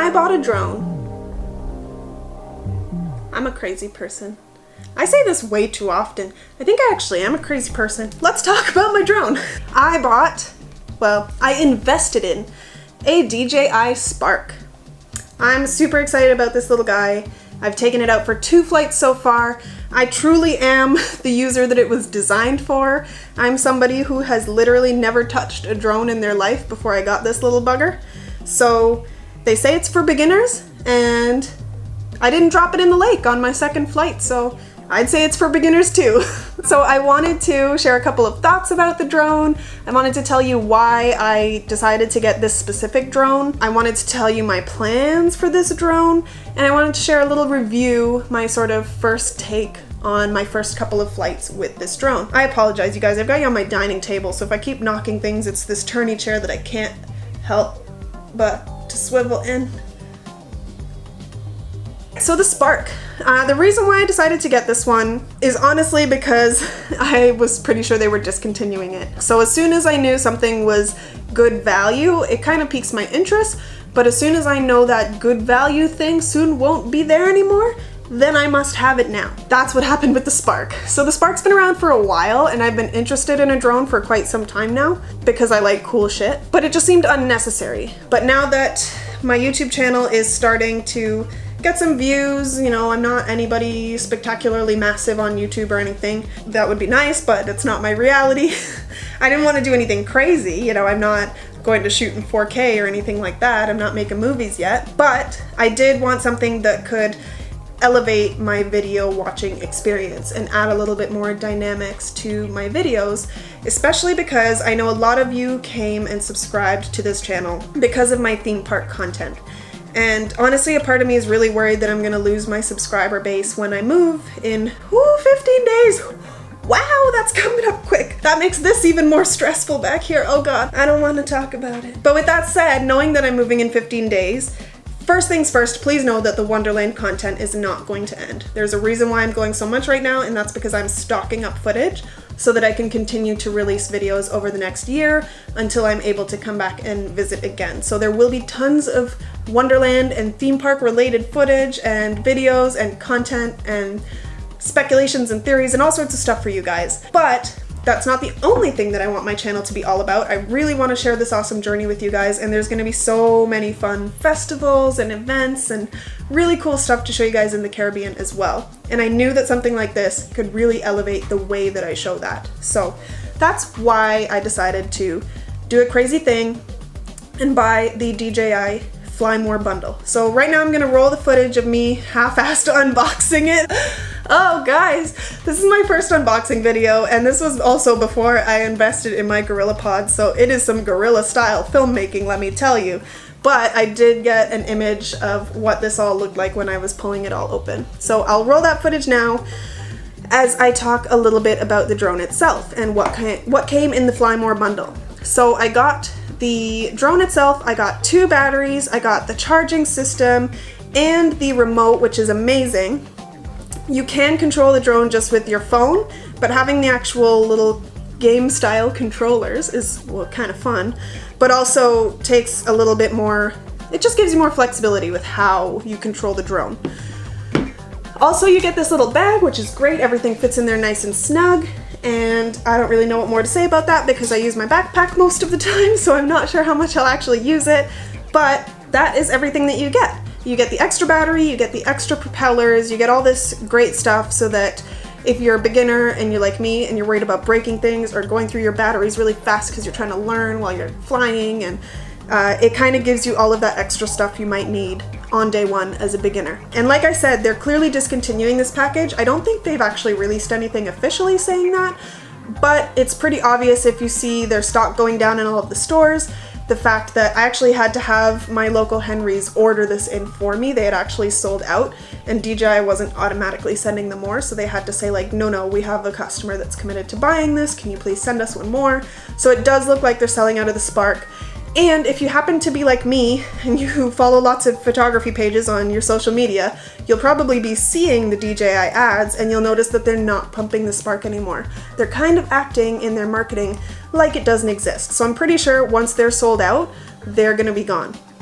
I bought a drone. I'm a crazy person. I say this way too often. I think I actually am a crazy person. Let's talk about my drone. I invested in a DJI Spark. I'm super excited about this little guy. I've taken it out for 2 flights so far. I truly am the user that it was designed for. I'm somebody who has literally never touched a drone in their life before I got this little bugger. So they say it's for beginners, and I didn't drop it in the lake on my 2nd flight, so I'd say it's for beginners too. So I wanted to share a couple of thoughts about the drone. I wanted to tell you why I decided to get this specific drone. I wanted to tell you my plans for this drone, and I wanted to share a little review, my sort of first take on my first couple of flights with this drone. I apologize, you guys, I've got you on my dining table, so if I keep knocking things, it's this turny chair that I can't help but to swivel in. So the Spark. The reason why I decided to get this one is honestly because I was pretty sure they were discontinuing it. So as soon as I knew something was good value, it kind of piques my interest, but as soon as I know that good value thing soon won't be there anymore, then I must have it now. That's what happened with the Spark. So the Spark's been around for a while, and I've been interested in a drone for quite some time now because I like cool shit, but it just seemed unnecessary. But now that my YouTube channel is starting to get some views, you know, I'm not anybody spectacularly massive on YouTube or anything. That would be nice, but it's not my reality. I didn't want to do anything crazy, you know, I'm not going to shoot in 4K or anything like that. I'm not making movies yet, but I did want something that could elevate my video watching experience and add a little bit more dynamics to my videos, especially because I know a lot of you came and subscribed to this channel because of my theme park content. And honestly, a part of me is really worried that I'm gonna lose my subscriber base when I move in 15 days. Wow, that's coming up quick. That makes this even more stressful back here. Oh God, I don't want to talk about it. But with that said, knowing that I'm moving in 15 days, first things first, please know that the Wonderland content is not going to end. There's a reason why I'm going so much right now, and that's because I'm stocking up footage so that I can continue to release videos over the next year until I'm able to come back and visit again. So there will be tons of Wonderland and theme park related footage and videos and content and speculations and theories and all sorts of stuff for you guys. But that's not the only thing that I want my channel to be all about. I really want to share this awesome journey with you guys, and there's going to be so many fun festivals and events and really cool stuff to show you guys in the Caribbean as well. And I knew that something like this could really elevate the way that I show that. So that's why I decided to do a crazy thing and buy the DJI Fly More bundle. So right now I'm gonna roll the footage of me half-assed unboxing it. Oh guys, this is my first unboxing video, and this was also before I invested in my GorillaPod, so it is some gorilla style filmmaking, let me tell you. But I did get an image of what this all looked like when I was pulling it all open. So I'll roll that footage now as I talk a little bit about the drone itself and what came in the Fly More bundle. So I got the drone itself, I got 2 batteries, I got the charging system, and the remote, which is amazing. You can control the drone just with your phone, but having the actual little game-style controllers is, well, kind of fun, but also takes a little bit more, it just gives you more flexibility with how you control the drone. Also, you get this little bag, which is great. Everything fits in there nice and snug. And I don't really know what more to say about that because I use my backpack most of the time, so I'm not sure how much I'll actually use it, but that is everything that you get. You get the extra battery, you get the extra propellers, you get all this great stuff so that if you're a beginner and you're like me and you're worried about breaking things or going through your batteries really fast because you're trying to learn while you're flying, and it kind of gives you all of that extra stuff you might need on day one as a beginner. And like I said, they're clearly discontinuing this package. I don't think they've actually released anything officially saying that, but it's pretty obvious if you see their stock going down in all of the stores. The fact that I actually had to have my local Henry's order this in for me. They had actually sold out, and DJI wasn't automatically sending them more, so they had to say like, no, we have a customer that's committed to buying this, can you please send us one more? So it does look like they're selling out of the Spark. And if you happen to be like me and you follow lots of photography pages on your social media, you'll probably be seeing the DJI ads, and you'll notice that they're not pumping the Spark anymore. They're kind of acting in their marketing like it doesn't exist. So I'm pretty sure once they're sold out, they're gonna be gone.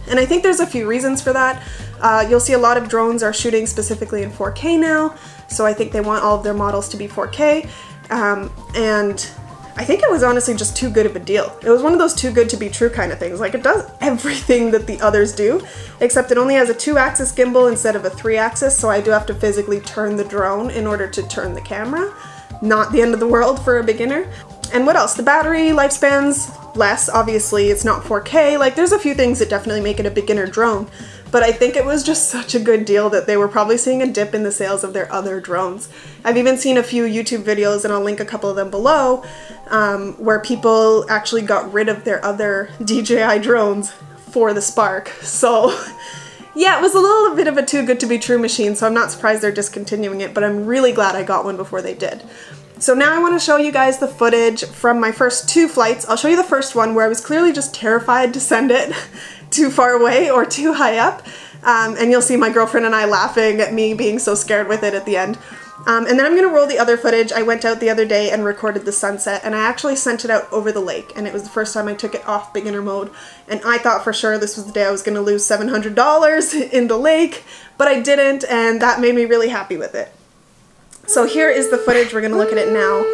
And I think there's a few reasons for that. You'll see a lot of drones are shooting specifically in 4K now, so I think they want all of their models to be 4K. And I think it was honestly just too good of a deal. It was one of those too good to be true kind of things. Like, it does everything that the others do, except it only has a 2-axis gimbal instead of a 3-axis, so I do have to physically turn the drone in order to turn the camera. Not the end of the world for a beginner. And what else? The battery lifespan's less, obviously. It's not 4K. Like, there's a few things that definitely make it a beginner drone, but I think it was just such a good deal that they were probably seeing a dip in the sales of their other drones. I've even seen a few YouTube videos, and I'll link a couple of them below, where people actually got rid of their other DJI drones for the Spark. So yeah, it was a little bit of a too good to be true machine, so I'm not surprised they're discontinuing it, but I'm really glad I got one before they did. So now I want to show you guys the footage from my first 2 flights. I'll show you the first one where I was clearly just terrified to send it too far away or too high up. And you'll see my girlfriend and I laughing at me being so scared with it at the end. And then I'm going to roll the other footage. I went out the other day and recorded the sunset, and I actually sent it out over the lake, and it was the first time I took it off beginner mode, and I thought for sure this was the day I was going to lose $700 in the lake, but I didn't, and that made me really happy with it. So here is the footage. We're going to look at it now.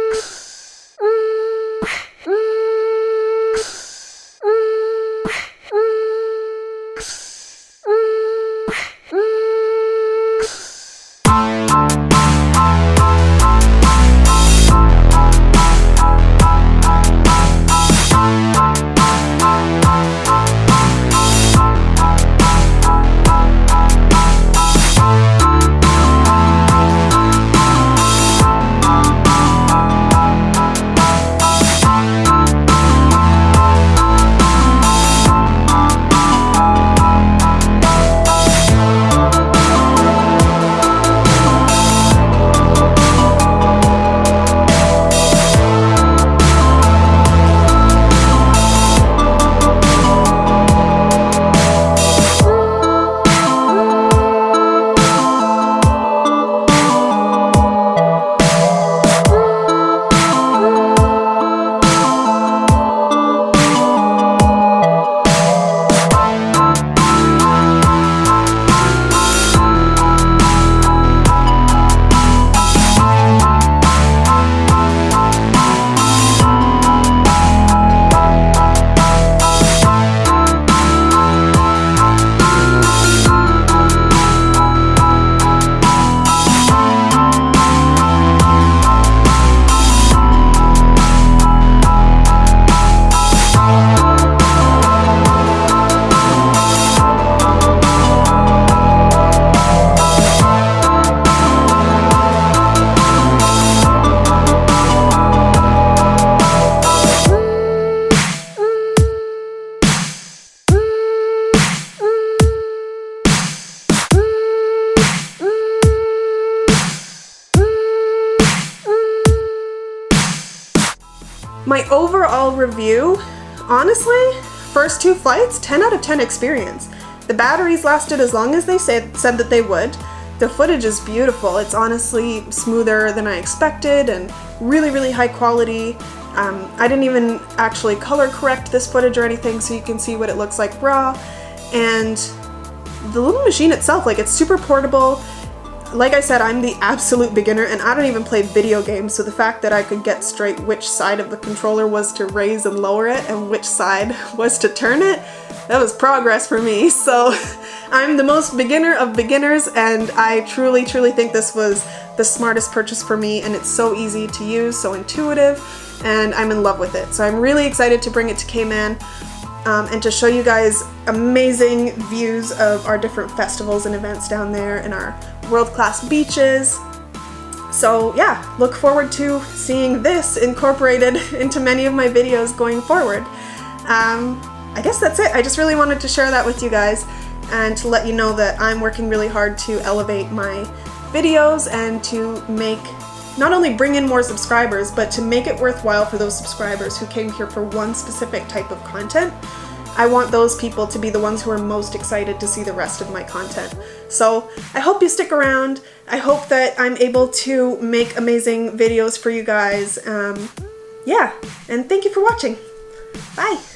My overall review, honestly, first 2 flights, 10 out of 10 experience. The batteries lasted as long as they said that they would. The footage is beautiful. It's honestly smoother than I expected and really, really high quality. I didn't even actually color correct this footage or anything, so you can see what it looks like raw. And the little machine itself, like, it's super portable. Like I said, I'm the absolute beginner and I don't even play video games, so the fact that I could get straight which side of the controller was to raise and lower it and which side was to turn it, that was progress for me. So I'm the most beginner of beginners, and I truly, truly think this was the smartest purchase for me, and it's so easy to use, so intuitive, and I'm in love with it. So I'm really excited to bring it to Cayman. And to show you guys amazing views of our different festivals and events down there and our world-class beaches. So yeah, look forward to seeing this incorporated into many of my videos going forward. I guess that's it. I just really wanted to share that with you guys and to let you know that I'm working really hard to elevate my videos and to make, not only bring in more subscribers, but to make it worthwhile for those subscribers who came here for one specific type of content. I want those people to be the ones who are most excited to see the rest of my content. So I hope you stick around. I hope that I'm able to make amazing videos for you guys. Yeah, and thank you for watching. Bye.